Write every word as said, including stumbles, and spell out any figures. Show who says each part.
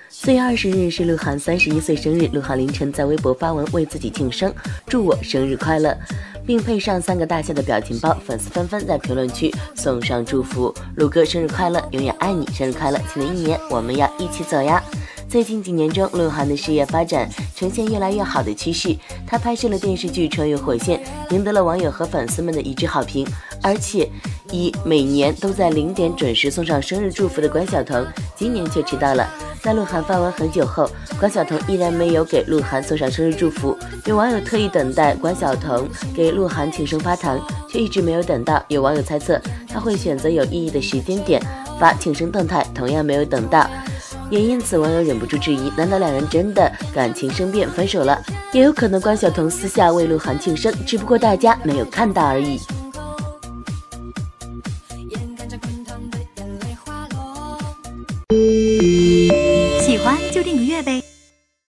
Speaker 1: 四月二十日是鹿晗三十一岁生日，鹿晗凌晨在微博发文为自己庆生，祝我生日快乐，并配上三个大笑的表情包，粉丝纷纷在评论区送上祝福。鹿哥生日快乐，永远爱你，生日快乐，新的一年我们要一起走呀！最近几年中，鹿晗的事业发展呈现越来越好的趋势。他拍摄了电视剧《穿越火线》，赢得了网友和粉丝们的一致好评。而且，以每年都在零点准时送上生日祝福的关晓彤，今年却迟到了。在鹿晗发文很久后，关晓彤依然没有给鹿晗送上生日祝福。有网友特意等待关晓彤给鹿晗庆生发糖，却一直没有等到。有网友猜测他会选择有意义的时间点发庆生动态，同样没有等到。也因此，网友忍不住质疑：难道两人真的感情生变分手了？也有可能关晓彤私下为鹿晗庆生，只不过大家没有看到而已。
Speaker 2: 喜欢就订个阅呗。